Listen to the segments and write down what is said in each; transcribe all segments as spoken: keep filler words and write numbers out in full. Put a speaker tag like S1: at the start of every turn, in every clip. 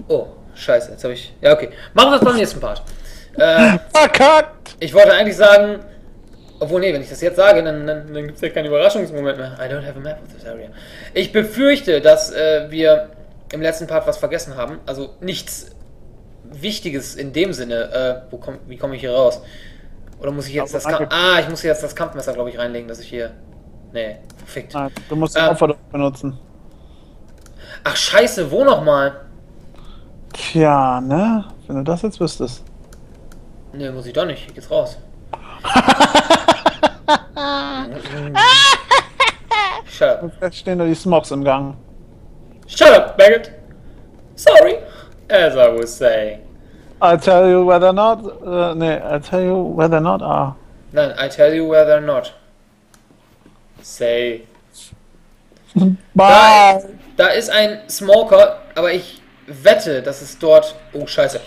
S1: Oh, scheiße, jetzt habe ich... Ja, okay. Machen wir das beim nächsten Part. Äh,
S2: Verkackt!
S1: ich wollte eigentlich sagen... Obwohl, nee, wenn ich das jetzt sage, dann, dann, dann gibt es ja keinen Überraschungsmoment mehr. I don't have a map of this area. Ich befürchte, dass äh, wir im letzten Part was vergessen haben. Also nichts Wichtiges in dem Sinne. Äh, wo komm, wie komme ich hier raus? Oder muss ich jetzt das Kamp Ah, ich muss jetzt das Kampfmesser, glaube ich, reinlegen, dass ich hier... Nee, verfickt.
S2: Nein, du musst den
S1: äh,
S2: Opfer benutzen.
S1: Ach, scheiße, wo nochmal? Tja,
S2: ne? Wenn du das jetzt wüsstest.
S1: Nee, muss ich doch nicht. Hier geht's raus. Shut up.
S2: Jetzt stehen da die Smogs im Gang.
S1: Shut up, Baggett. Sorry. As I was saying.
S2: I tell you whether or not. Uh, nee, I tell you whether or not are.
S1: Nein, I tell you whether or not. Say.
S2: Bye.
S1: Da, da ist ein Smoker, aber ich wette, dass es dort... Oh, scheiße.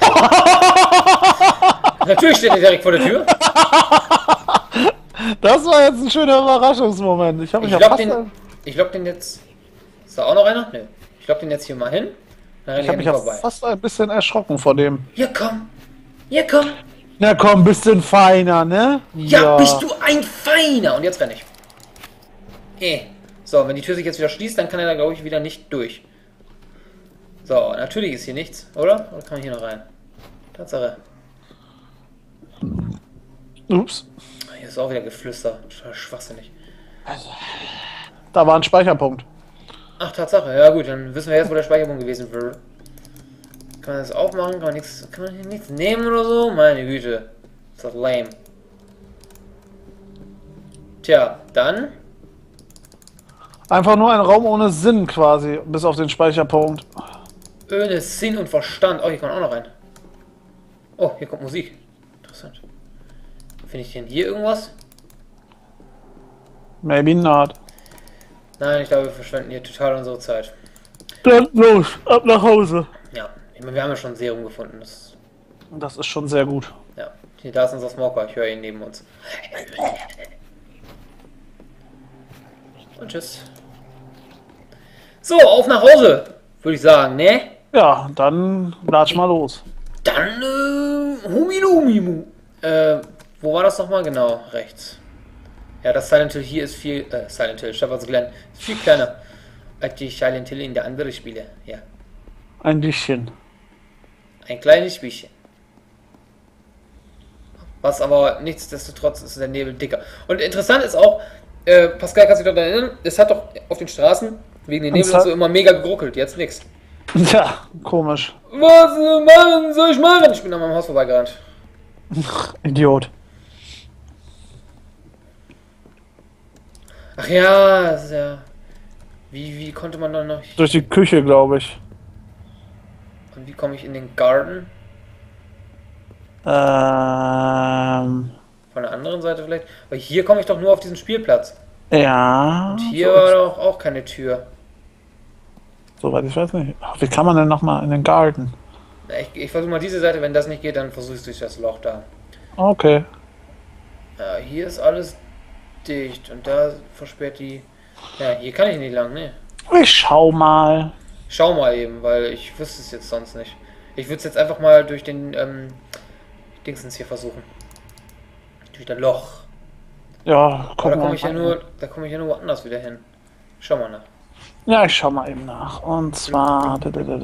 S1: Natürlich steht er direkt vor der Tür.
S2: Das war jetzt ein schöner Überraschungsmoment. Ich, hab
S1: ich
S2: mich
S1: lock den, ich lock den jetzt... Ist da auch noch einer? Nö. Ich lock den jetzt hier mal hin. Dann
S2: ich hab mich ja fast ein bisschen erschrocken vor dem.
S1: Ja, komm. Ja, komm.
S2: Na komm, bisschen feiner, ne?
S1: Ja, ja, bist du ein Feiner. Und jetzt renn ich. Eh. So, wenn die Tür sich jetzt wieder schließt, dann kann er da, glaube ich, wieder nicht durch. So, natürlich ist hier nichts, oder? Oder kann man hier noch rein? Tatsache.
S2: Ups.
S1: Hier ist auch wieder Geflüster. Schwachsinnig.
S2: Da war ein Speicherpunkt.
S1: Ach, Tatsache. Ja gut, dann wissen wir jetzt, wo der Speicherpunkt gewesen wäre. Kann man das aufmachen? Kann man, nichts, kann man hier nichts nehmen oder so? Meine Güte. Ist das lame. Tja, dann...
S2: Einfach nur ein Raum ohne Sinn quasi, bis auf den Speicherpunkt.
S1: Ohne Sinn und Verstand. Oh, hier kommt auch noch rein. Oh, hier kommt Musik. Interessant. Finde ich denn hier irgendwas?
S2: Maybe not.
S1: Nein, ich glaube, wir verschwenden hier total unsere Zeit.
S2: Dann los, ab nach Hause.
S1: Ja, ich meine, wir haben ja schon ein Serum gefunden. Das,
S2: das ist schon sehr gut.
S1: Ja, hier, da ist unser Smoker. Ich höre ihn neben uns. Und tschüss. So, auf nach Hause, würde ich sagen, ne?
S2: Ja, dann latsch mal los.
S1: Dann, äh, Humilumimu. Äh, wo war das nochmal? Genau, rechts. Ja, das Silent Hill hier ist viel, äh, Silent Hill, Shepherd's Glen, ist viel kleiner als die Silent Hill in der anderen Spiele, ja.
S2: Ein bisschen.
S1: Ein kleines bisschen. Was aber nichtsdestotrotz ist der Nebel dicker. Und interessant ist auch, äh, Pascal, kannst du dich doch erinnern, es hat doch auf den Straßen wegen den Nebel und so immer mega gegruckelt, jetzt nix.
S2: Ja, komisch.
S1: Was äh, machen soll ich machen? Ich bin an meinem Haus vorbeigerannt.
S2: Idiot.
S1: Ach ja, das ist ja... Wie, wie konnte man dann noch...
S2: Durch die Küche, glaube ich.
S1: Und wie komme ich in den Garten?
S2: Ähm...
S1: Von der anderen Seite vielleicht? Weil hier komme ich doch nur auf diesen Spielplatz.
S2: Ja...
S1: Und hier
S2: so
S1: war doch auch keine Tür.
S2: Soweit ich weiß nicht. Wie kann man denn nochmal in den Garten?
S1: Ich, ich versuche mal diese Seite, wenn das nicht geht, dann versuche ich durch das Loch da.
S2: Okay.
S1: Ja, hier ist alles dicht und da versperrt die... Ja, hier kann ich nicht lang, ne?
S2: Ich schau mal.
S1: Schau mal eben, weil ich wüsste es jetzt sonst nicht. Ich würde es jetzt einfach mal durch den, ähm, Dingsens hier versuchen. Durch das Loch.
S2: Ja,
S1: guck mal. Da komme ich ja nur, da komme ich ja nur woanders wieder hin. Schau mal nach.
S2: Ja, ich schau mal eben nach. Und zwar...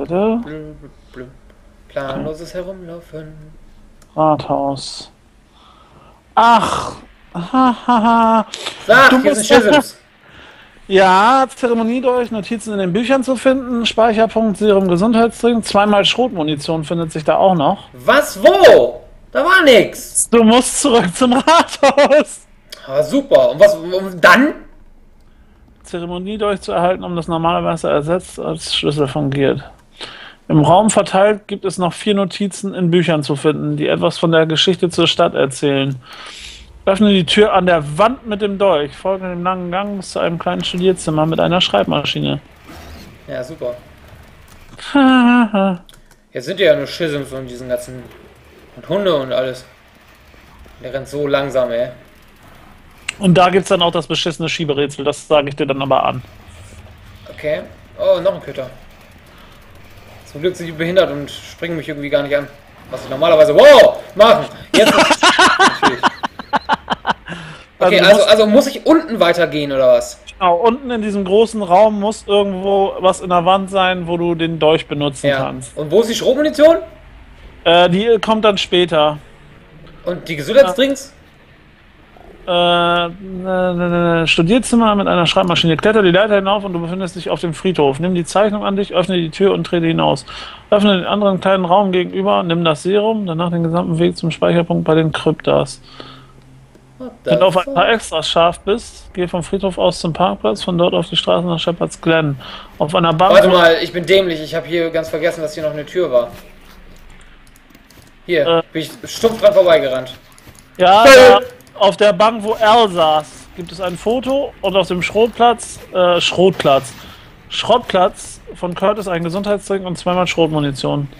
S1: Planloses Herumlaufen.
S2: Rathaus. Ach! Hahaha.
S1: Sag, hier sind Schisms.
S2: Ja, Zeremonie durch, Notizen in den Büchern zu finden, Speicherpunkt, Serum, Gesundheitstrink, zweimal Schrotmunition findet sich da auch noch.
S1: Was, wo? Da war nix.
S2: Du musst zurück zum Rathaus.
S1: Ah, super. Und was, und dann?
S2: Zeremonie durchzuerhalten, um das normale Wasser ersetzt als Schlüssel fungiert. Im Raum verteilt gibt es noch vier Notizen in Büchern zu finden, die etwas von der Geschichte zur Stadt erzählen. Öffne die Tür an der Wand mit dem Dolch. Folge dem langen Gang bis zu einem kleinen Studierzimmer mit einer Schreibmaschine.
S1: Ja, super. Jetzt sind ja nur Schisms und diesen ganzen... Und Hunde und alles. Der rennt so langsam, ey.
S2: Und da gibt's dann auch das beschissene Schieberätsel. Das sage ich dir dann aber an.
S1: Okay. Oh, noch ein Köter. Zum Glück sind die behindert und springen mich irgendwie gar nicht an. Was ich normalerweise, wow, machen. Jetzt natürlich. Okay, also, also muss ich unten weitergehen oder was?
S2: Genau, unten in diesem großen Raum muss irgendwo was in der Wand sein, wo du den Dolch benutzen
S1: Ja.
S2: kannst.
S1: Und wo ist die Schrotmunition?
S2: Äh, die kommt dann später.
S1: Und die Gesundheitsdrinks?
S2: Äh, ne, ne, ne, Studierzimmer mit einer Schreibmaschine. Kletter die Leiter hinauf und du befindest dich auf dem Friedhof. Nimm die Zeichnung an dich, öffne die Tür und trete hinaus. Öffne den anderen kleinen Raum gegenüber, nimm das Serum, danach den gesamten Weg zum Speicherpunkt bei den Kryptas. Wenn du auf ein paar Extras scharf bist, geh vom Friedhof aus zum Parkplatz, von dort auf die Straße nach Shepherd's Glen. Auf einer Bank...
S1: Warte mal, ich bin dämlich. Ich habe hier ganz vergessen, dass hier noch eine Tür war. Hier, äh, bin ich stumpf dran vorbeigerannt.
S2: Ja, da, auf der Bank, wo Al saß, gibt es ein Foto und auf dem Schrotplatz, äh, Schrotplatz, Schrottplatz von Curtis ein Gesundheitstrink und zweimal Schrotmunition.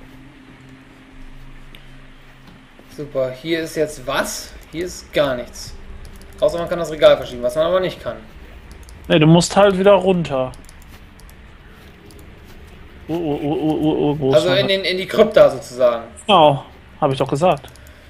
S1: Super, hier ist jetzt was? Hier ist gar nichts. Außer man kann das Regal verschieben, was man aber nicht kann.
S2: Ne, du musst halt wieder runter. Uh, uh, uh, uh, uh,
S1: also in, den, in die Krypta sozusagen.
S2: Genau, habe ich doch gesagt.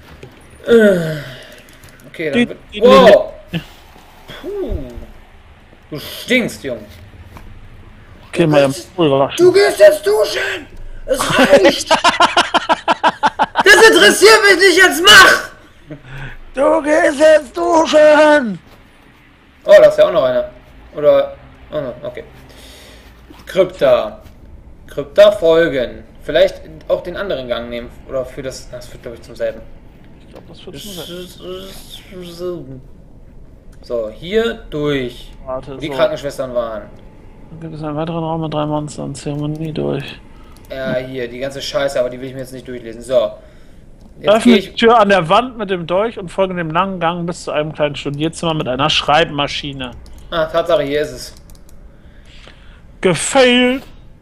S1: Okay, dann wird... Wow! Puh. Du stinkst, Junge.
S2: Okay, mal im Pool waschen.
S1: Du gehst jetzt duschen! Es reicht! Das interessiert mich nicht, jetzt mach!
S2: Du gehst jetzt duschen!
S1: Oh, da ist ja auch noch einer. Oder... Oh, okay. Krypta. Krypta folgen. Vielleicht auch den anderen Gang nehmen. Oder für das... Das führt, glaube ich, zum selben.
S2: Ich glaube, das führt zum
S1: selben. So, hier durch.
S2: Warte,
S1: wo die
S2: so.
S1: Krankenschwestern waren.
S2: Dann gibt es einen weiteren Raum mit drei Monstern. Zeremonie durch.
S1: Ja, hier, die ganze Scheiße, aber die will ich mir jetzt nicht durchlesen. So. Jetzt
S2: Öffne
S1: ich...
S2: die Tür an der Wand mit dem Dolch und folge dem langen Gang bis zu einem kleinen Studierzimmer mit einer Schreibmaschine.
S1: Ah, Tatsache, hier ist es.
S2: Gefailt!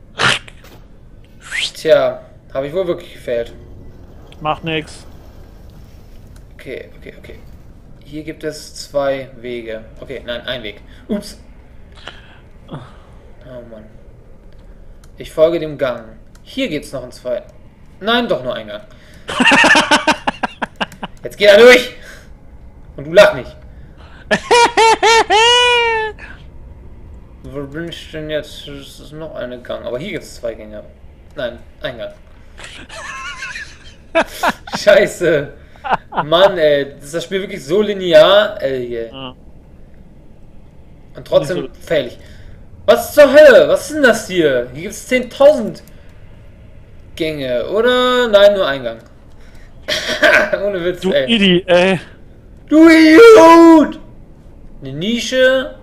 S1: Tja, habe ich wohl wirklich gefailt.
S2: Macht nix.
S1: Okay, okay, okay. Hier gibt es zwei Wege. Okay, nein, ein Weg. Ups. Oh Mann. Ich folge dem Gang. Hier gibt es noch einen zweiten. Nein, doch nur einen Gang. Jetzt geht er durch! Und du lach nicht. Wo bin ich denn jetzt? Es ist noch eine Gang. Aber hier gibt es zwei Gänge. Nein, ein Gang. Scheiße. Mann, ey. Ist das Spiel wirklich so linear? Ey, ey.
S2: Ja.
S1: Und trotzdem fail ich. Was zur Hölle? Was ist denn das hier? Hier gibt es zehntausend Gänge. Oder? Nein, nur ein Gang. Ohne Witz,
S2: Du
S1: ey.
S2: Idi, ey.
S1: Du Idiot! Eine Nische.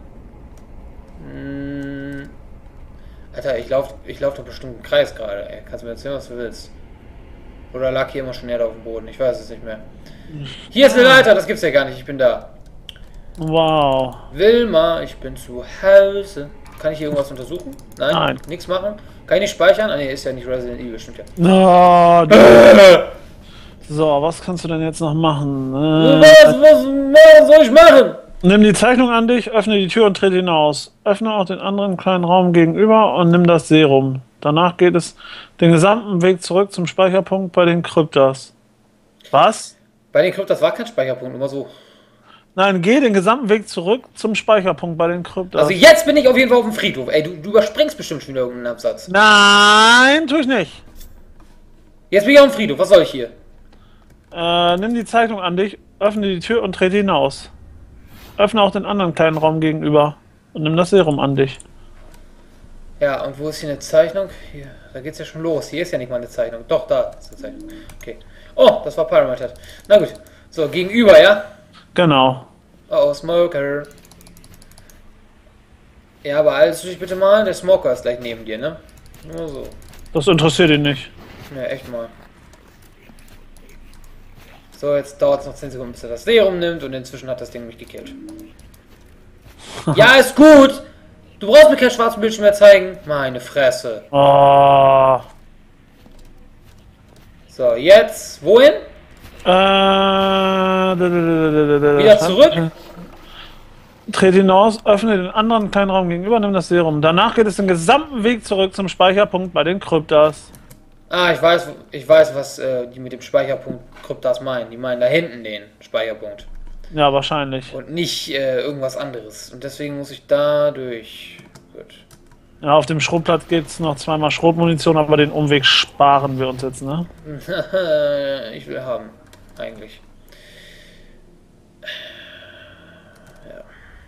S1: Hm. Alter, ich lauf, ich lauf doch bestimmt im Kreis gerade, ey. Kannst du mir erzählen, was du willst? Oder lag hier immer schon Erde auf dem Boden? Ich weiß es nicht mehr. Hier ist eine Leiter, das gibt's ja gar nicht. Ich bin da.
S2: Wow.
S1: Wilma, ich bin zu Hause. Kann ich hier irgendwas untersuchen? Nein?
S2: Nein.
S1: Nichts machen? Kann ich nicht speichern? Ah ne, ist ja nicht Resident Evil, stimmt ja.
S2: No, du. So, was kannst du denn jetzt noch machen? Äh,
S1: Was, was, was soll ich machen?
S2: Nimm die Zeichnung an dich, öffne die Tür und trete hinaus. Öffne auch den anderen kleinen Raum gegenüber und nimm das Serum. Danach geht es den gesamten Weg zurück zum Speicherpunkt bei den Kryptas. Was?
S1: Bei den Kryptas war kein Speicherpunkt, immer so.
S2: Nein, geh den gesamten Weg zurück zum Speicherpunkt bei den Kryptas.
S1: Also jetzt bin ich auf jeden Fall auf dem Friedhof. Ey, du, du überspringst bestimmt schon wieder irgendeinen Absatz.
S2: Nein, tue ich nicht.
S1: Jetzt bin ich auf dem Friedhof, was soll ich hier?
S2: Äh, nimm die Zeichnung an dich, öffne die Tür und trete hinaus. Öffne auch den anderen kleinen Raum gegenüber und nimm das Serum an dich.
S1: Ja, und wo ist hier eine Zeichnung? Hier, da geht's ja schon los. Hier ist ja nicht mal eine Zeichnung. Doch, da ist eine Zeichnung. Okay. Oh, das war Pyramid. Na gut. So, gegenüber, ja?
S2: Genau.
S1: Oh, Smoker. Ja, aber alles dich bitte mal. Der Smoker ist gleich neben dir, ne? Nur so.
S2: Das interessiert ihn nicht.
S1: Ja, echt mal. So, jetzt dauert es noch zehn Sekunden, bis er das Serum nimmt und inzwischen hat das Ding mich gekillt. Ja, ist gut! Du brauchst mir keinen schwarzen Bildschirm mehr zeigen. Meine Fresse.
S2: Oh.
S1: So, jetzt, wohin?
S2: Äh,
S1: Wieder zurück?
S2: Tret hinaus, öffne den anderen kleinen Raum gegenüber, nimm das Serum. Danach geht es den gesamten Weg zurück zum Speicherpunkt bei den Kryptas.
S1: Ah, ich weiß, ich weiß, was äh, die mit dem Speicherpunkt Kryptas meinen. Die meinen da hinten den Speicherpunkt.
S2: Ja, wahrscheinlich.
S1: Und nicht äh, irgendwas anderes. Und deswegen muss ich da durch. Gut.
S2: Ja, auf dem Schrottplatz geht es noch zweimal Schrotmunition, aber den Umweg sparen wir uns jetzt, ne?
S1: Ich will haben, eigentlich. Ja.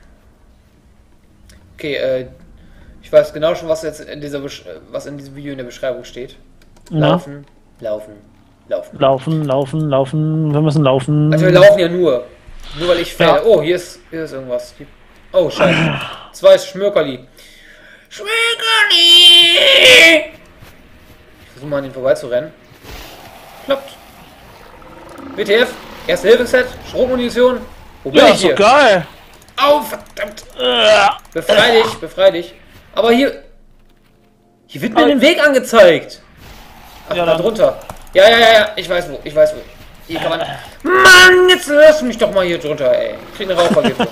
S1: Okay, äh, ich weiß genau schon, was jetzt in dieser Besch was in diesem Video in der Beschreibung steht. Laufen, ja. laufen, laufen.
S2: Laufen, laufen, laufen. Wir müssen laufen.
S1: Also wir laufen ja nur. Nur weil ich fälle. Ja. Oh, hier ist, hier ist irgendwas. Oh, scheiße. Zwei Schmökerli. Schmökerli! Ich versuche mal an den vorbeizurennen. Klappt. W T F, Erste Hilfe-Set, Schrotmunition. Wo bin
S2: ja,
S1: ich hier?
S2: So geil.
S1: Au, verdammt. Befrei dich, befrei dich. Aber hier... Hier wird mir den Weg angezeigt. Ach, ja, da drunter. Ja, ja, ja, ja, ich weiß wo, ich weiß wo. Hier kann man... Mann, jetzt lass mich doch mal hier drunter, ey. Ich krieg eine Rauchvergiftung.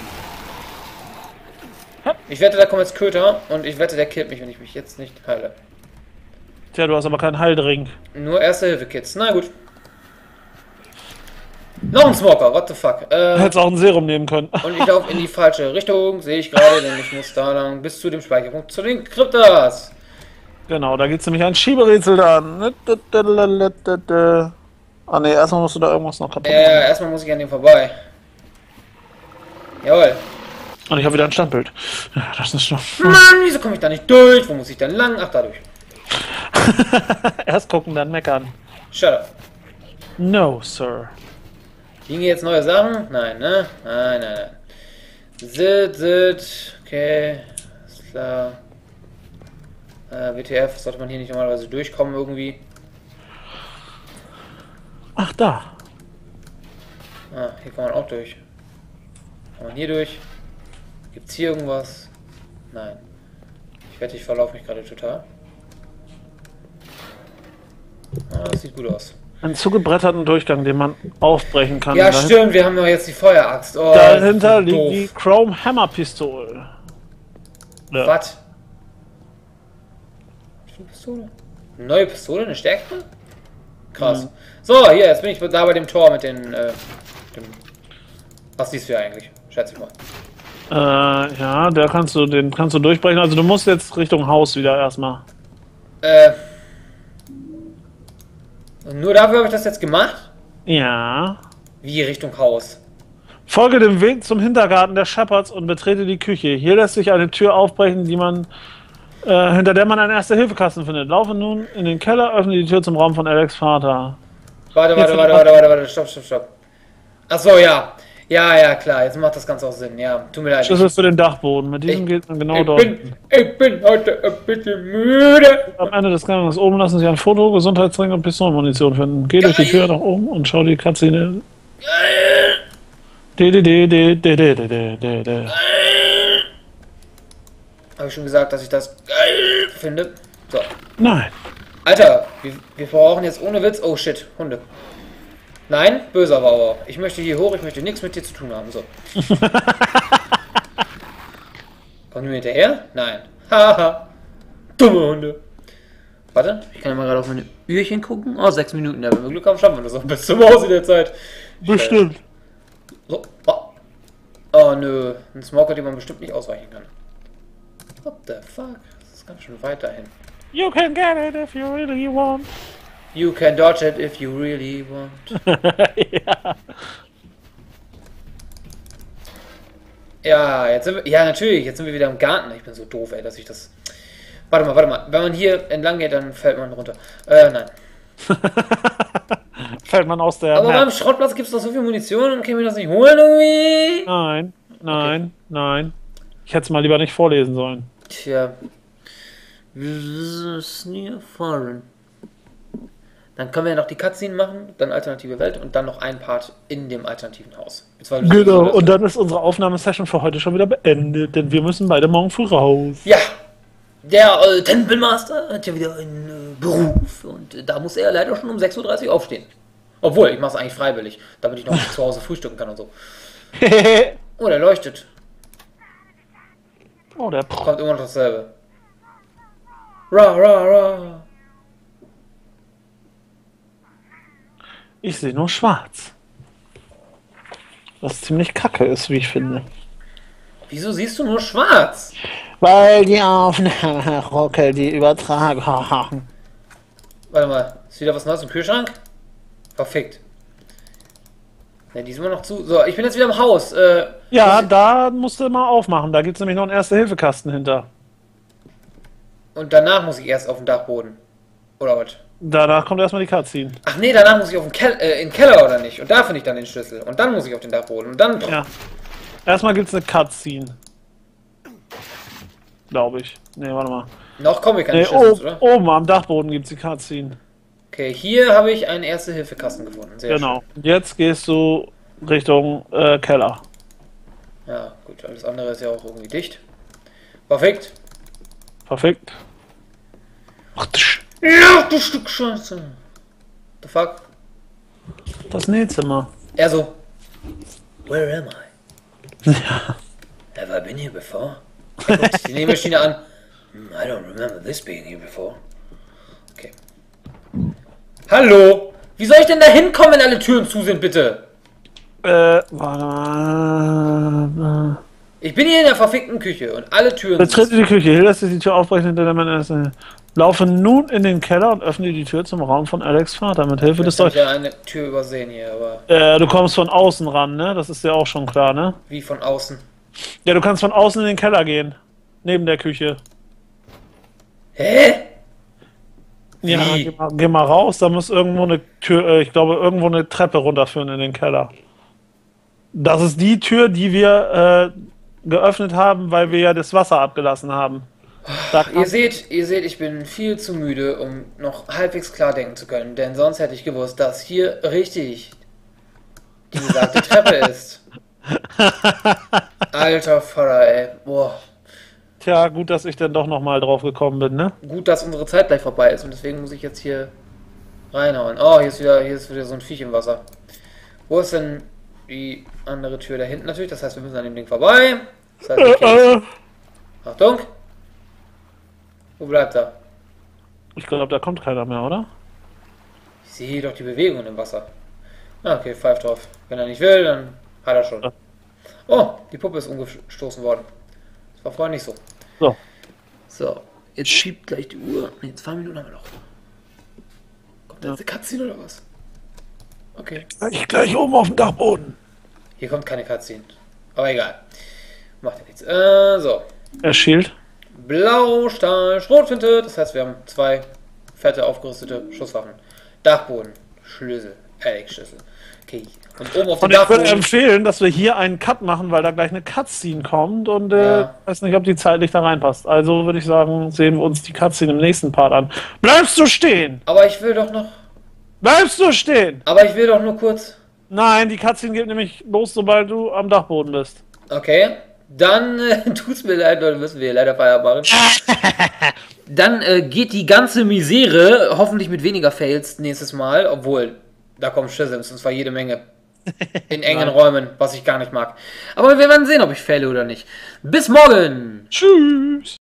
S1: Ich wette, da kommt jetzt Köter und ich wette, der killt mich, wenn ich mich jetzt nicht heile.
S2: Tja, du hast aber keinen Heildrink.
S1: Nur Erste-Hilfe-Kits, na gut. Noch ein Smoker, what the fuck. Äh,
S2: Hättest auch ein Serum nehmen können.
S1: Und ich laufe in die falsche Richtung, sehe ich gerade, denn ich muss da lang bis zu dem Speicherpunkt, zu den Kryptas.
S2: Genau, da gibt es nämlich ein Schieberätsel da. Ah ne, erstmal musst du da irgendwas noch kaputt machen.
S1: Ja, ja, erstmal muss ich an dem vorbei. Jawohl.
S2: Und ich habe wieder ein Standbild. Ja, das ist doch...
S1: Mann, wieso komme ich da nicht durch? Wo muss ich denn lang? Ach, da durch.
S2: Erst gucken, dann meckern.
S1: Shut up.
S2: No, Sir.
S1: Liegen hier jetzt neue Sachen? Nein, ne? Nein, nein, nein. Sit, sit. Okay. Ist klar. Äh, W T F sollte man hier nicht normalerweise durchkommen irgendwie.
S2: Ach, da.
S1: Ah, hier kann man auch durch. Kann man hier durch? Gibt's hier irgendwas? Nein. Ich wette, ich verlaufe mich gerade total. Ah, das sieht gut aus.
S2: Ein zugebretterten Durchgang, den man aufbrechen kann.
S1: Ja, stimmt, wir haben doch jetzt die Feueraxt. Oh,
S2: dahinter liegt doof. Die Chrome Hammer Pistole.
S1: Ja. Was? Pistole? Eine neue Pistole? Eine stärkere? Krass. Mhm. So, hier, jetzt bin ich da bei dem Tor mit den... Äh, dem was siehst du hier eigentlich? Schätze ich mal.
S2: Äh, ja, der kannst du, den kannst du durchbrechen. Also du musst jetzt Richtung Haus wieder erstmal.
S1: Äh... Und nur dafür habe ich das jetzt gemacht?
S2: Ja.
S1: Wie Richtung Haus?
S2: Folge dem Weg zum Hintergarten der Shepherds und betrete die Küche. Hier lässt sich eine Tür aufbrechen, die man, äh, hinter der man einen Erste-Hilfe-Kasten findet. Laufe nun in den Keller, öffne die Tür zum Raum von Alex Vater.
S1: Warte, warte, warte, warte, warte, warte, stopp, stopp, stopp. Achso, ja. Ja, ja, klar, jetzt macht das Ganze auch Sinn. Ja, tut mir leid.
S2: Schlüssel für den Dachboden. Mit diesem ich, geht man genau
S1: ich
S2: dort.
S1: Bin, ich bin heute ein bisschen müde.
S2: Am Ende des Ganges oben lassen Sie ein Foto, Gesundheitsring und Pistolenmunition finden. Geh durch die Tür nach oben und schau die Cutscene. De, de, de, de, de, de, de, de, de.
S1: Habe ich schon gesagt, dass ich das geil finde? So.
S2: Nein.
S1: Alter, wir, wir brauchen jetzt ohne Witz... Oh shit, Hunde. Nein, böser war aber. Ich möchte hier hoch, ich möchte nichts mit dir zu tun haben. So. Kommen die mir hinterher? Nein. Haha. Dumme Hunde. Warte, ich kann ja mal gerade auf meine Ührchen gucken. Oh, sechs Minuten. Ja, wenn wir Glück haben, schaffen wir das auch bis zum Haus in der Zeit.
S2: Bestimmt.
S1: So. Oh. Oh nö. Ein Smoker, den man bestimmt nicht ausweichen kann. What the fuck? Das ist ganz schön weit dahin.
S2: You can get it if you really want.
S1: You can dodge it if you really want.
S2: Ja.
S1: Ja, jetzt sind wir, ja natürlich, jetzt sind wir wieder im Garten. Ich bin so doof, ey, dass ich das... Warte mal, warte mal. Wenn man hier entlang geht, dann fällt man runter. Äh, nein.
S2: Fällt man aus der...
S1: Aber Map. Beim Schrottplatz gibt es doch so viel Munition und kann ich mir das nicht holen irgendwie?
S2: Nein, nein, okay. nein. Ich hätte es mal lieber nicht vorlesen sollen.
S1: Tja. Wir sind nie erfahren. Dann können wir ja noch die Cutscene machen, dann alternative Welt und dann noch ein Part in dem alternativen Haus.
S2: Genau, und dann ist unsere Aufnahmesession für heute schon wieder beendet, denn wir müssen beide morgen früh raus.
S1: Ja, der äh, Tempelmaster hat ja wieder einen äh, Beruf und äh, da muss er leider schon um sechs Uhr dreißig aufstehen. Obwohl, ich mache es eigentlich freiwillig, damit ich noch zu Hause frühstücken kann und so. Oh, der leuchtet.
S2: Oh, der
S1: Kommt immer noch dasselbe. Ra, ra, ra.
S2: Ich sehe nur schwarz. Was ziemlich kacke ist, wie ich finde.
S1: Wieso siehst du nur schwarz?
S2: Weil die Aufnahme ruckelt, die Übertragung.
S1: Warte mal, ist wieder was Neues im Kühlschrank? Verfickt. Ne, die ist immer noch zu. So, ich bin jetzt wieder im Haus. Äh,
S2: Ja, da musst du mal aufmachen. Da gibt es nämlich noch einen Erste-Hilfe-Kasten hinter.
S1: und danach muss ich erst auf den Dachboden. Oder was?
S2: Danach kommt erstmal die Cutscene.
S1: Ach nee, danach muss ich auf den, Kel äh, in den Keller oder nicht? Und da finde ich dann den Schlüssel. Und dann muss ich auf den Dachboden. Und dann.
S2: Ja. Erstmal gibt es eine Cutscene. Glaube ich. Ne, warte mal.
S1: Noch komme ich an
S2: Nee,
S1: den Schlüssel,
S2: o-
S1: oder?
S2: oben am Dachboden gibt es die Cutscene.
S1: Okay, hier habe ich einen Erste-Hilfe-Kasten gefunden. Sehr
S2: Genau. Jetzt gehst du Richtung äh, Keller.
S1: schön. Ja, gut, alles andere ist ja auch irgendwie dicht. Perfekt.
S2: Perfekt. Ach, tsch.
S1: Ja, du Stück Scheiße. The fuck?
S2: Das Nähzimmer.
S1: Er so. Where am I?
S2: Ja.
S1: Have I been here before? Er guckt sich die Nähmaschine an. "Hmm, I don't remember this being here before. Okay. Hallo? Wie soll ich denn da hinkommen, wenn alle Türen zu sind, bitte?
S2: Äh, warte mal.
S1: Ich bin hier in der verfickten Küche und alle Türen
S2: Betrete
S1: sind
S2: die Küche. Hier lässt sich die Tür aufbrechen, hinter der Mann ist. Laufe nun in den Keller und öffne die Tür zum Raum von Alex Vater mit Hilfe des
S1: Ich habe
S2: Deutschen.
S1: ja eine Tür übersehen hier, aber
S2: Äh, du kommst von außen ran, ne? Das ist dir auch schon klar, ne?
S1: wie von außen.
S2: Ja, du kannst von außen in den Keller gehen. Neben der Küche.
S1: Hä?
S2: Ja,
S1: Wie?
S2: geh mal, geh mal raus, da muss irgendwo eine Tür, äh, ich glaube, irgendwo eine Treppe runterführen in den Keller. Das ist die Tür, die wir äh, geöffnet haben, weil wir ja das Wasser abgelassen haben. Da
S1: Ihr
S2: kam,
S1: seht, ihr seht, ich bin viel zu müde, um noch halbwegs klar denken zu können, denn sonst hätte ich gewusst, dass hier richtig die besagte Treppe ist. Alter Vater, ey. Boah.
S2: tja, gut, dass ich dann doch nochmal drauf gekommen bin, ne?
S1: Gut, dass unsere Zeit gleich vorbei ist und deswegen muss ich jetzt hier reinhauen. Oh, hier ist wieder, hier ist wieder so ein Viech im Wasser. Wo ist denn die andere Tür? Da hinten natürlich, das heißt, wir müssen an dem Ding vorbei. Das heißt, wir können-
S2: Äh,
S1: Achtung! Wo bleibt er?
S2: Ich glaube, da kommt keiner mehr, oder?
S1: Ich sehe doch die Bewegung im Wasser. Ah, okay, pfeift drauf. Wenn er nicht will, dann hat er schon.
S2: Ja.
S1: Oh, die Puppe ist umgestoßen worden. Das war vorher nicht so.
S2: So.
S1: So, jetzt schiebt gleich die Uhr. Ne, zwei Minuten haben wir noch. Kommt da
S2: Ja.
S1: jetzt eine Cutscene oder was? Okay.
S2: Ich gleich oben auf dem Dachboden.
S1: Hier kommt keine Cutscene. Aber egal. Macht ja nichts. Äh, so.
S2: Er schielt.
S1: Blau, Stahl, Schrotflinte. Das heißt, wir haben zwei fette, aufgerüstete Schusswaffen. Dachboden, Schlüssel, Alex-Schlüssel. Okay. Und oben auf dem
S2: Und ich würde
S1: Dachboden.
S2: empfehlen, dass wir hier einen Cut machen, weil da gleich eine Cutscene kommt und äh,
S1: Ja.
S2: weiß nicht, ob die zeitlich da reinpasst. Also würde ich sagen, sehen wir uns die Cutscene im nächsten Part an. Bleibst du stehen!
S1: Aber ich will doch noch.
S2: Bleibst du stehen!
S1: Aber ich will doch nur kurz.
S2: Nein, die Cutscene geht nämlich los, sobald du am Dachboden bist.
S1: Okay. Dann äh, tut's mir leid, Leute, müssen wir leider Feierabend machen. Dann äh, geht die ganze Misere, hoffentlich mit weniger Fails nächstes Mal, obwohl, da kommen Schisms, und zwar jede Menge. In engen Räumen, was ich gar nicht mag. Aber wir werden sehen, ob ich faile oder nicht. Bis morgen!
S2: Tschüss!